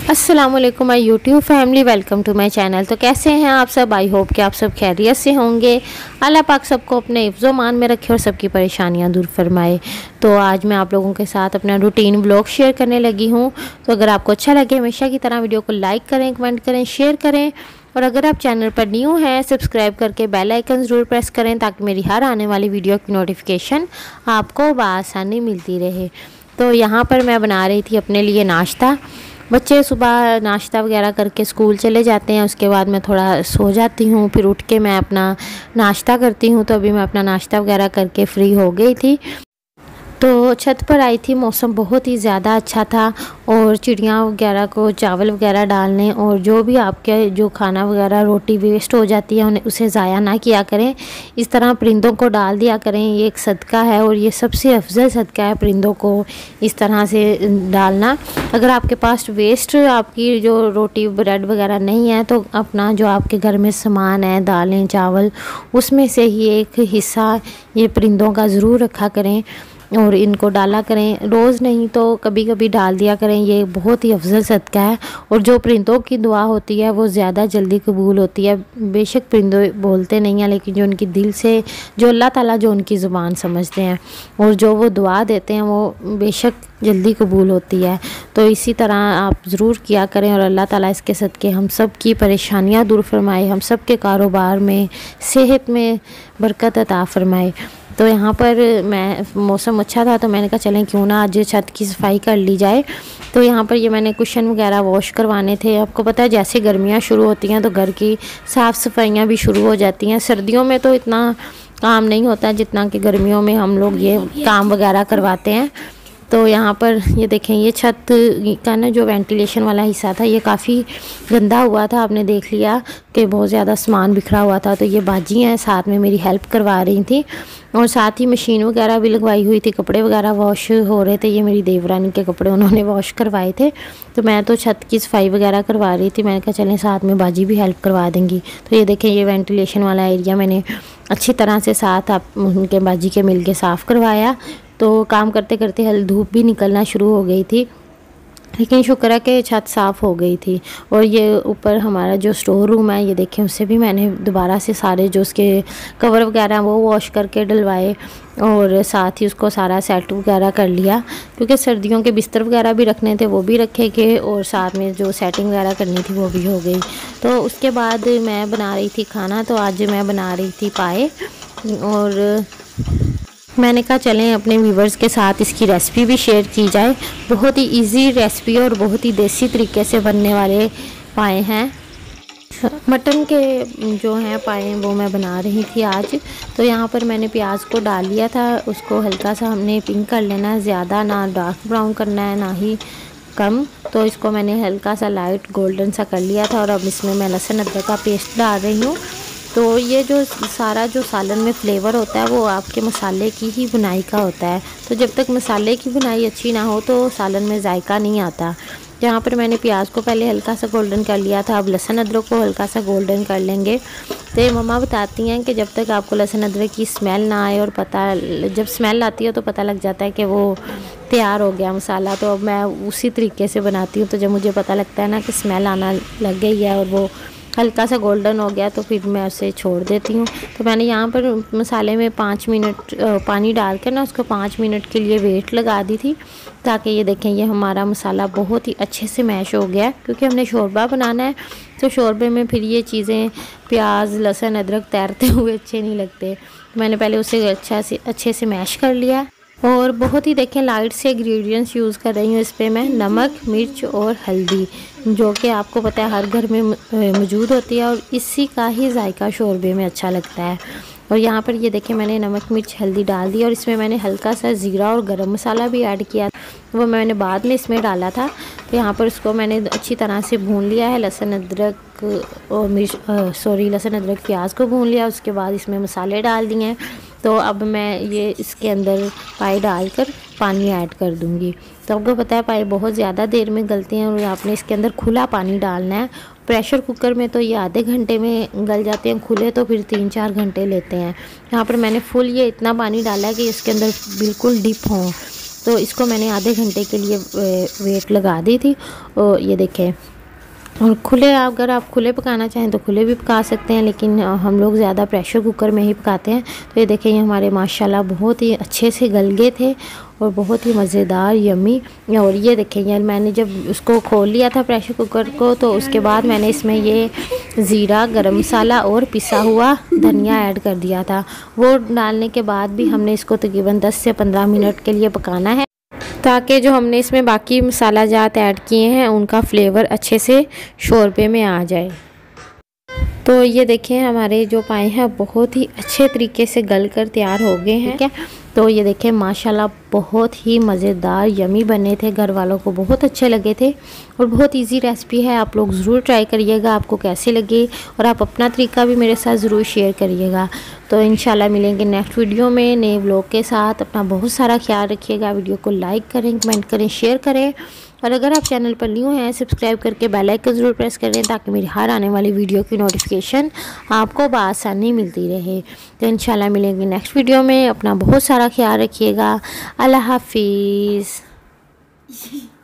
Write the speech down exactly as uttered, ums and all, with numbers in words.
अस्सलाम वालेकुम my YouTube family, welcome to my channel. तो कैसे हैं आप सब? आई होप कि आप सब खैरियत से होंगे। अल्लाह पाक सबको अपने हिफ्ज़ो मान में रखे और सबकी परेशानियां दूर फरमाए। तो आज मैं आप लोगों के साथ अपना रूटीन ब्लॉग शेयर करने लगी हूं। तो अगर आपको अच्छा लगे हमेशा की तरह वीडियो को लाइक करें, कमेंट करें, शेयर करें और अगर आप चैनल पर न्यू हैं सब्सक्राइब करके बेल आइकन ज़रूर प्रेस करें ताकि मेरी हर आने वाली वीडियो की नोटिफिकेशन आपको बआसानी मिलती रहे। तो यहाँ पर मैं बना रही थी अपने लिए नाश्ता। बच्चे सुबह नाश्ता वगैरह करके स्कूल चले जाते हैं, उसके बाद मैं थोड़ा सो जाती हूँ, फिर उठ के मैं अपना नाश्ता करती हूँ। तो अभी मैं अपना नाश्ता वगैरह करके फ्री हो गई थी। तो छत पर आई थी, मौसम बहुत ही ज़्यादा अच्छा था और चिड़िया वगैरह को चावल वगैरह डालने और जो भी आपके जो खाना वगैरह रोटी वेस्ट हो जाती है उन्हें उसे ज़ाया ना किया करें, इस तरह परिंदों को डाल दिया करें। ये एक सदका है और ये सबसे अफजल सदका है परिंदों को इस तरह से डालना। अगर आपके पास वेस्ट आपकी जो रोटी ब्रेड वगैरह नहीं है तो अपना जो आपके घर में सामान है, दालें चावल, उसमें से ही एक हिस्सा ये परिंदों का ज़रूर रखा करें और इनको डाला करें। रोज़ नहीं तो कभी कभी डाल दिया करें। ये बहुत ही अफजल सदका है और जो परिंदों की दुआ होती है वो ज़्यादा जल्दी कबूल होती है। बेशक परिंदों बोलते नहीं हैं लेकिन जो उनकी दिल से, जो अल्लाह ताला जो उनकी ज़ुबान समझते हैं और जो वो दुआ देते हैं वो बेशक जल्दी कबूल होती है। तो इसी तरह आप ज़रूर किया करें और अल्लाह ताला इसके सदके हम सब की परेशानियाँ दूर फरमाए, हम सब के कारोबार में, सेहत में बरकत अता फरमाए। तो यहाँ पर मैं मौसम अच्छा था तो मैंने कहा चलें क्यों ना आज छत की सफाई कर ली जाए। तो यहाँ पर ये मैंने कुशन वगैरह वॉश करवाने थे। आपको पता है जैसे गर्मियाँ शुरू होती हैं तो घर की साफ़ सफाइयाँ भी शुरू हो जाती हैं। सर्दियों में तो इतना काम नहीं होता जितना कि गर्मियों में हम लोग ये काम वगैरह करवाते हैं। तो यहाँ पर ये देखें, ये छत का ना जो वेंटिलेशन वाला हिस्सा था ये काफ़ी गंदा हुआ था। आपने देख लिया कि बहुत ज़्यादा सामान बिखरा हुआ था। तो ये बाजी हैं साथ में मेरी हेल्प करवा रही थी और साथ ही मशीन वगैरह भी लगवाई हुई थी, कपड़े वगैरह वॉश हो रहे थे। ये मेरी देवरानी के कपड़े उन्होंने वॉश करवाए थे तो मैं तो छत की सफाई वगैरह करवा रही थी। मैंने कहा चलें साथ में बाजी भी हेल्प करवा देंगी। तो ये देखें, ये वेंटिलेशन वाला एरिया मैंने अच्छी तरह से साथ आप उनके बाजी के मिल के साफ़ करवाया। तो काम करते करते हल धूप भी निकलना शुरू हो गई थी लेकिन शुक्र है कि छत साफ़ हो गई थी। और ये ऊपर हमारा जो स्टोर रूम है ये देखें, उससे भी मैंने दोबारा से सारे जो उसके कवर वगैरह वो वॉश करके डलवाए और साथ ही उसको सारा सेट वगैरह कर लिया क्योंकि सर्दियों के बिस्तर वगैरह भी रखने थे वो भी रखे गए और साथ में जो सेटिंग वगैरह करनी थी वो भी हो गई। तो उसके बाद मैं बना रही थी खाना। तो आज मैं बना रही थी पाए और मैंने कहा चलें अपने व्यूवर्स के साथ इसकी रेसिपी भी शेयर की जाए। बहुत ही इजी रेसिपी और बहुत ही देसी तरीके से बनने वाले पाए हैं। मटन के जो हैं पाए वो मैं बना रही थी आज। तो यहाँ पर मैंने प्याज को डाल लिया था, उसको हल्का सा हमने पिंक कर लेना है, ज़्यादा ना डार्क ब्राउन करना है ना ही कम। तो इसको मैंने हल्का सा लाइट गोल्डन सा कर लिया था और अब इसमें मैं लहसुन अदरक का पेस्ट डाल रही हूँ। तो ये जो सारा जो सालन में फ्लेवर होता है वो आपके मसाले की ही बुनाई का होता है। तो जब तक मसाले की बुनाई अच्छी ना हो तो सालन में जायका नहीं आता। यहाँ पर मैंने प्याज को पहले हल्का सा गोल्डन कर लिया था, अब लहसुन अदरक को हल्का सा गोल्डन कर लेंगे। तो ये मम्मा बताती हैं कि जब तक आपको लहसुन अदरक की स्मेल ना आए और पता जब स्मेल आती है तो पता लग जाता है कि वो तैयार हो गया मसाला। तो अब मैं उसी तरीके से बनाती हूँ। तो जब मुझे पता लगता है ना कि स्मेल आना लग गई है और वो हल्का सा गोल्डन हो गया तो फिर मैं उसे छोड़ देती हूँ। तो मैंने यहाँ पर मसाले में पाँच मिनट पानी डाल कर ना उसको पाँच मिनट के लिए वेट लगा दी थी ताकि ये देखें ये हमारा मसाला बहुत ही अच्छे से मैश हो गया क्योंकि हमने शोरबा बनाना है। तो शोरबे में फिर ये चीज़ें प्याज लहसुन अदरक तैरते हुए अच्छे नहीं लगते। मैंने पहले उसे अच्छा से अच्छे से मैश कर लिया और बहुत ही देखें लाइट से इंग्रेडिएंट्स यूज़ कर रही हूँ। इस पर मैं नमक, मिर्च और हल्दी जो कि आपको पता है हर घर में मौजूद होती है और इसी का ही जायका शोरबे में अच्छा लगता है। और यहाँ पर ये देखें मैंने नमक मिर्च हल्दी डाल दी और इसमें मैंने हल्का सा ज़ीरा और गरम मसाला भी ऐड किया, वो मैंने बाद में इसमें डाला था। तो यहाँ पर इसको मैंने अच्छी तरह से भून लिया है। लहसुन अदरक और मिर्च सॉरी लहसुन अदरक प्याज को भून लिया, उसके बाद इसमें मसाले डाल दिए हैं। तो अब मैं ये इसके अंदर पाए डालकर पानी ऐड कर दूंगी। तो आपको पता है पाए बहुत ज़्यादा देर में गलते हैं और आपने इसके अंदर खुला पानी डालना है। प्रेशर कुकर में तो ये आधे घंटे में गल जाते हैं, खुले तो फिर तीन चार घंटे लेते हैं। यहाँ पर मैंने फुल ये इतना पानी डाला है कि इसके अंदर बिल्कुल डिप हों तो इसको मैंने आधे घंटे के लिए वेट लगा दी थी। और ये देखें, और खुले अगर आप खुले पकाना चाहें तो खुले भी पका सकते हैं, लेकिन हम लोग ज़्यादा प्रेशर कुकर में ही पकाते हैं। तो ये देखें, ये हमारे माशाल्लाह बहुत ही अच्छे से गल गए थे और बहुत ही मज़ेदार यम्मी। और ये देखें यार, मैंने जब उसको खोल लिया था प्रेशर कुकर को, तो उसके बाद मैंने इसमें ये ज़ीरा, गरम मसाला और पिसा हुआ धनिया ऐड कर दिया था। वो डालने के बाद भी हमने इसको तकरीबन दस से पंद्रह मिनट के लिए पकाना है, ताकि जो हमने इसमें बाकी मसाला जात ऐड किए हैं उनका फ्लेवर अच्छे से शोरबे में आ जाए। तो ये देखें, हमारे जो पाए हैं बहुत ही अच्छे तरीके से गल कर तैयार हो गए हैं। ठीक है, तो ये देखें माशाल्लाह बहुत ही मज़ेदार यमी बने थे, घर वालों को बहुत अच्छे लगे थे। और बहुत इजी रेसिपी है, आप लोग ज़रूर ट्राई करिएगा, आपको कैसे लगे, और आप अपना तरीका भी मेरे साथ ज़रूर शेयर करिएगा। तो इंशाल्लाह मिलेंगे नेक्स्ट वीडियो में नए व्लॉग के साथ। अपना बहुत सारा ख्याल रखिएगा, वीडियो को लाइक करें, कमेंट करें, शेयर करें, और अगर आप चैनल पर न्यू हैं सब्सक्राइब करके बेल आइकन ज़रूर प्रेस करें, ताकि मेरी हर आने वाली वीडियो की नोटिफिकेशन आपको बआसानी मिलती रहे। तो इंशाल्लाह मिलेंगे नेक्स्ट वीडियो में। अपना बहुत सारा ख्याल रखिएगा। अल्लाह हाफिज़।